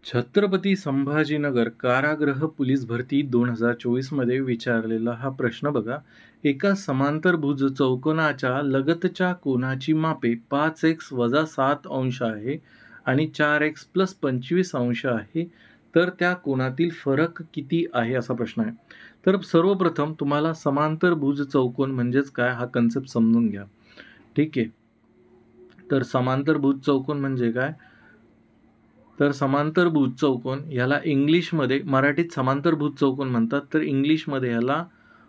छत्रपती संभाजीनगर कारागृह पोलीस भरती 2024 मध्ये विचारलेला हा प्रश्न बघा. एका समांतरभुज चौकोनाच्या लगतच्या कोनाची मापे 5x - 7 अंश आहे आणि 4x + 25 अंश आहे. तर त्या कोनातील फरक किती आहे असा प्रश्न आहे. तर सर्वप्रथम तुम्हाला समांतरभुज चौकोन म्हणजेच काय हा कन्सेप्ट समजून घ्या. ठीक आहे. तर समांतरभुज चौकोन म्हणजे काय? तर समांतरभुज चौकोन ह्याला इंग्लिशमध्ये, मराठीत समांतरभुज चौकोन म्हणतात, तर इंग्लिशमध्ये ह्याला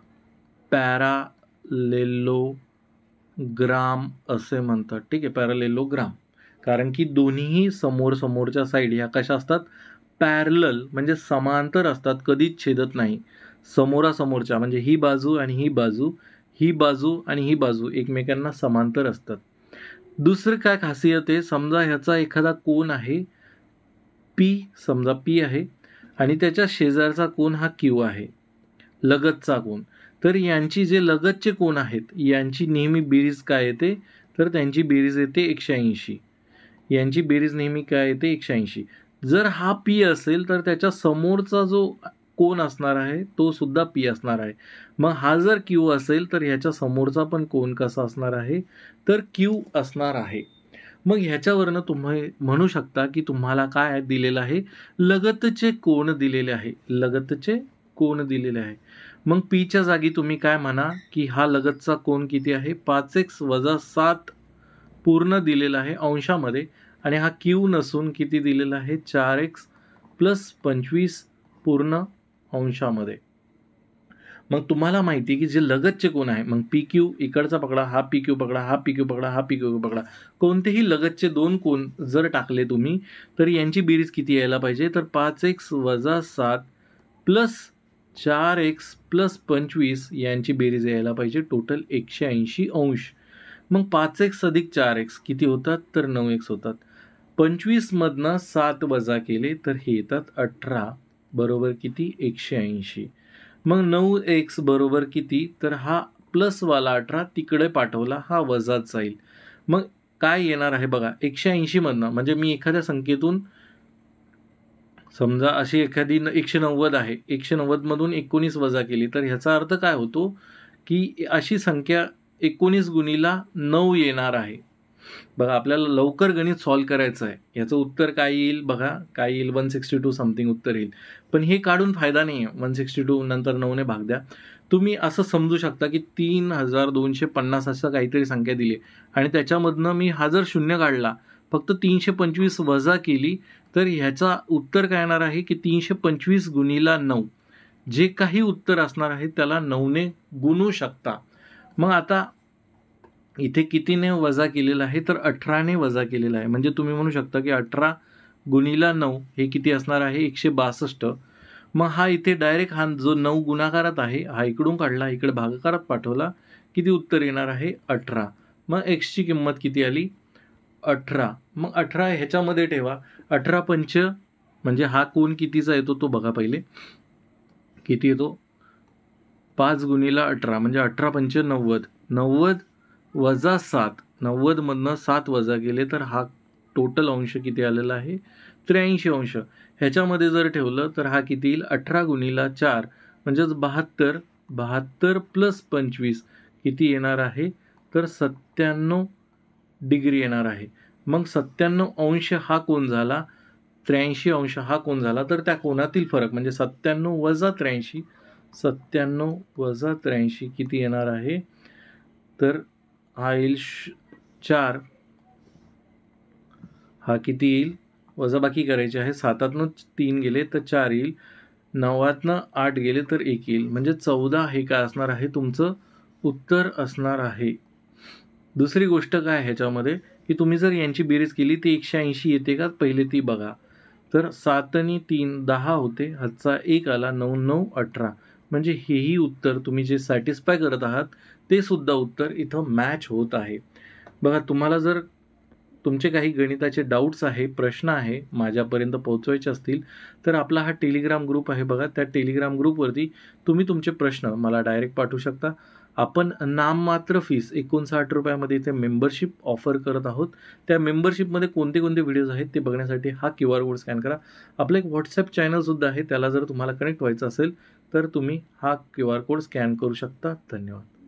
पॅरालेलोग्राम असे म्हणतात. ठीक आहे, पॅरालेलोग्राम. कारण की दोन्हीही समोरच्या साईड ह्या कशा असतात? पॅरलल म्हणजे समांतर असतात, कधीच छेदत नाही. समोरासमोरच्या म्हणजे ही बाजू आणि ही बाजू, ही बाजू आणि ही बाजू एकमेकांना समांतर असतात. दुसरं काय खासियत आहे? समजा ह्याचा एखादा कोन आहे पी, समजा पी आहे आणि त्याच्या शेजारचा कोन हा क्यू आहे, लगतचा कोन. तर यांची जे लगतचे कोन आहेत यांची नेहमी बेरीज काय येते? तर त्यांची बेरीज येते 180. यांची बेरीज नेहमी काय येते? 180. जर हा पी असेल तर त्याच्या समोरचा जो कोन असणार आहे तो सुद्धा पी असणार आहे. मग हा जर क्यू असेल तर ह्याच्या समोरचा पण कोन कसा असणार आहे? तर क्यू असणार आहे. मग ह्याच्यावरनं तुम्ही म्हणू शकता की तुम्हाला काय दिलेलं आहे? लगतचे कोन दिलेले आहे. लगतचे कोन दिलेले आहे. मग पीच्या जागी तुम्ही काय म्हणा की हा लगतचा कोन किती आहे? 5x - 7 पूर्ण दिलेला आहे अंशामध्ये आणि हा क्यू नसून किती दिलेला आहे? 4x + 25 पूर्ण अंशामध्ये. मग तुम्हाला माहिती आहे की जे लगतचे कोन आहे, मग पी क्यू इकडचा पकडा, हा पी क्यू पकडा, हा पी क्यू पकडा, हा पी क्यू पकडा. कोणतेही लगतचे दोन कोन जर टाकले तुम्ही तर यांची बेरीज किती यायला पाहिजे? तर 5x - 7 + 4x + 25 यांची बेरीज यायला पाहिजे टोटल 180 अंश. मग 5x + 4x किती होतात? तर 9x होतात. 25 मधनं 7 वजा केले तर हे येतात 18 बरोबर किती? 180. मग 9x बरोबर किती? तर हा प्लसवाला 18 तिकडे पाठवला, हा वजाच जाईल. मग काय येणार आहे बघा, 180 मधनं म्हणजे मी एखाद्या संख्येतून समजा अशी एखादी 190 आहे, 190 मधून 19 वजा केली तर ह्याचा अर्थ काय होतो की अशी संख्या 19 गुणीला 9 येणार आहे. बघा आपल्याला लवकर गणित सॉल्व्ह करायचं आहे. याचं उत्तर काय येईल बघा, काय येईल? 162 समथिंग उत्तर येईल. पण हे काढून फायदा नाही आहे. 162 नंतर 9ने भाग द्या. तुम्ही असं समजू शकता की 3250 असं काहीतरी संख्या दिली आणि त्याच्यामधनं मी हा जर शून्य काढला, फक्त 325 वजा केली तर ह्याचा उत्तर काय येणार आहे की 325 गुणीला 9. जे काही उत्तर असणार आहे त्याला 9ने गुणू शकता. मग आता इथे कितीने वजा केलेलं आहे? तर 18ने वजा केलेलं आहे. म्हणजे तुम्ही म्हणू शकता की 18 गुणीला 9 हे किती असणार आहे? 162. मग हा इथे डायरेक्ट हा जो 9 गुणाकारात आहे हा इकडून काढला, इकडे भागाकारात पाठवला, किती उत्तर येणार आहे? 18. मग एक्सची किंमत किती आली? 18. मग 18 ह्याच्यामध्ये ठेवा. 18 पंच म्हणजे हा कोन कितीचा येतो तो बघा पहिले. किती येतो? 5 गुणीला 18 म्हणजे 18 पंच 90. 90 वजा 7. 90 मधनं 7 वजा केले तर हा टोटल अंश किती आलेला आहे? 83 अंश. ह्याच्यामध्ये जर ठेवलं तर हा किती येईल? 18 गुणीला 4 म्हणजेच 72. 72 + 25 किती येणार आहे? तर 97 डिग्री येणार आहे. मग 97 अंश हा कोन झाला, 83 अंश हा कोन झाला. तर त्या कोनातील फरक म्हणजे 97 वजा 83, 97 वजा 83 किती येणार आहे? तर हा येईल 4. हा किती येईल? वजाबाकी करायची आहे. 7तनं 3 गेले तर 4 येईल. 9तनं 8 गेले तर 1 येईल. म्हणजे 14 हे काय असणार आहे? तुमचं उत्तर असणार आहे. दुसरी गोष्ट काय ह्याच्यामध्ये की तुम्ही जर यांची बेरीज केली ती 180 येते का? पहिले ती बघा. तर 7 आणि 3 10 होते, हातचा 1 आला, 9 9 18. म्हणजे हेही उत्तर तुम्ही जे सॅटिस्फाय करत आहात ते सुद्धा उत्तर इथं मॅच होत आहे. बघा तुम्हाला जर तुमचे काही गणिताचे डाऊट्स आहे, प्रश्न आहे माझ्यापर्यंत पोहोचवायचे असतील तर आपला हा टेलिग्राम ग्रुप आहे बघा, त्या टेलिग्राम ग्रुपवरती तुम्ही तुमचे प्रश्न मला डायरेक्ट पाठवू शकता. आपण नाममात्र फीस 59 रुपयामध्ये इथे मेंबरशिप ऑफर करत आहोत. त्या मेंबरशिपमध्ये कोणते कोणते व्हिडिओज आहेत ते बघण्यासाठी हा QR कोड स्कॅन करा. आपलं एक WhatsApp चॅनलसुद्धा आहे, त्याला जर तुम्हाला कनेक्ट व्हायचं असेल तर तुम्ही हा QR कोड स्कॅन करू शकता. धन्यवाद.